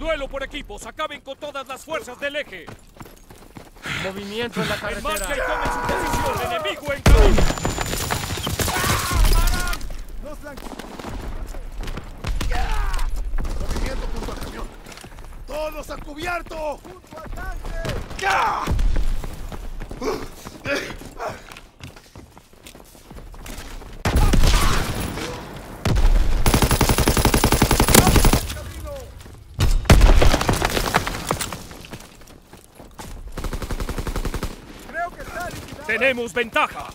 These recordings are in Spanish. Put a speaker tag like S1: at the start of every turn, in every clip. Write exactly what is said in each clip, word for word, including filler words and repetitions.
S1: Duelo por equipos. Acaben con todas las fuerzas del eje.
S2: Movimiento en la
S1: En
S2: carretera.
S1: marcha y tomen su posición. Enemigo en camino.
S3: Los flancos. Movimiento junto al camión. ¡Todos a cubierto! ¡Junto al tanque! ¡Ya!
S1: Tenemos ventaja.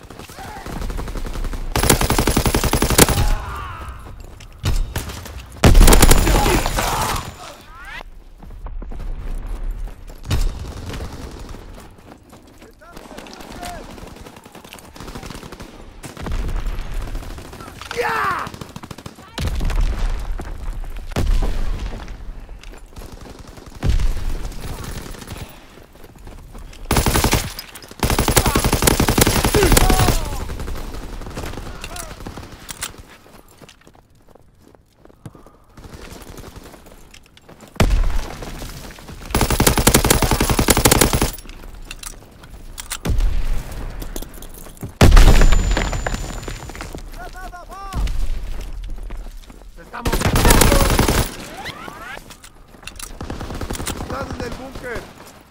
S3: ¡Están en el búnker!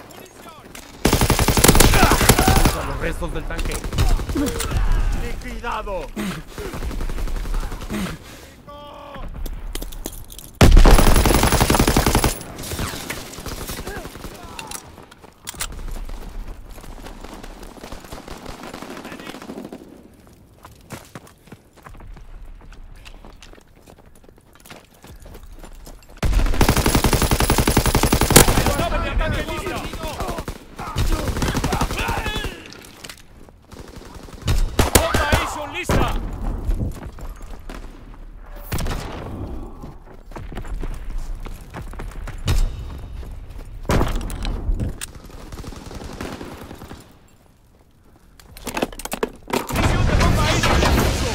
S2: Usa los restos del tanque. ¡Liquidado!
S1: ¡Lista! ¡Misión de bomba aérea en curso!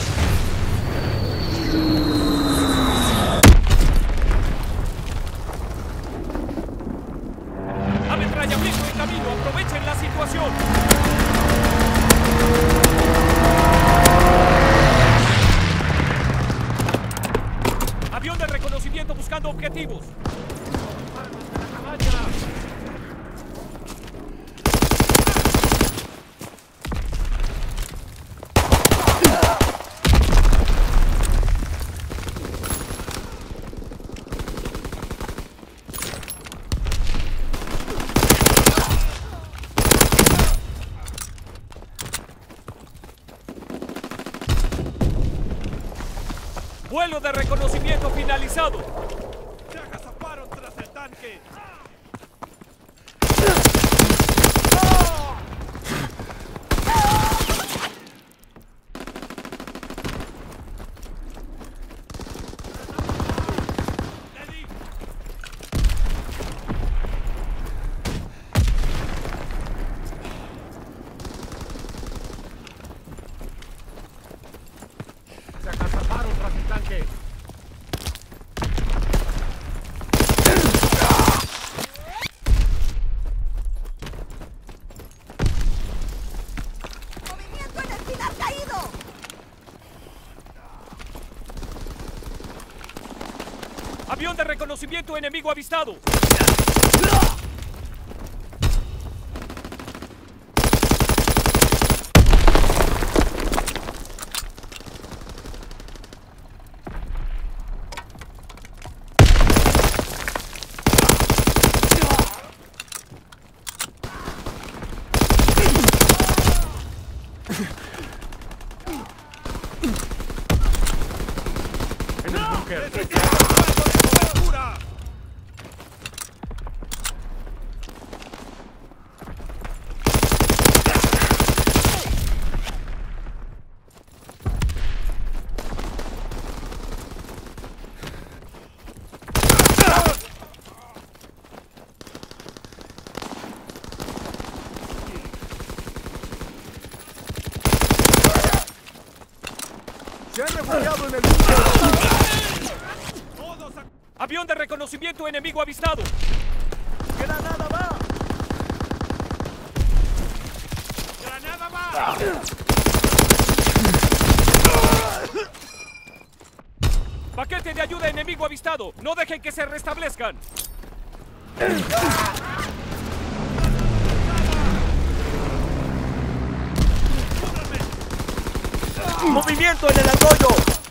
S1: Ametrallamiento en camino. Aprovechen la situación. Avión de reconocimiento buscando objetivos. Vuelo de reconocimiento finalizado.
S3: ¡Se agazaparon tras el tanque!
S2: Se agazaparon tras el tanque.
S4: ¡Movimiento en el pilar caído!
S1: Avión de reconocimiento enemigo avistado.
S2: En el búnker.
S3: ¡Cobertura! Se han refugiado en el búnker.
S1: Avión de reconocimiento enemigo avistado.
S3: ¡Granada va!
S1: ¡Granada va! Paquete de ayuda enemigo avistado. No dejen que se restablezcan.
S5: ¡Movimiento en el arroyo!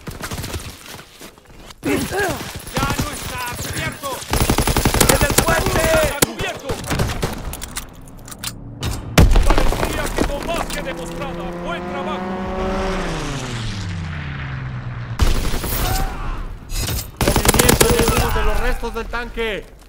S1: ¡Ya no está cubierto!
S5: ¡En el puente!
S1: ¡Está cubierto! Parecía que no más que demostrada. ¡Buen trabajo!
S2: Movimiento en el luz de los restos del tanque.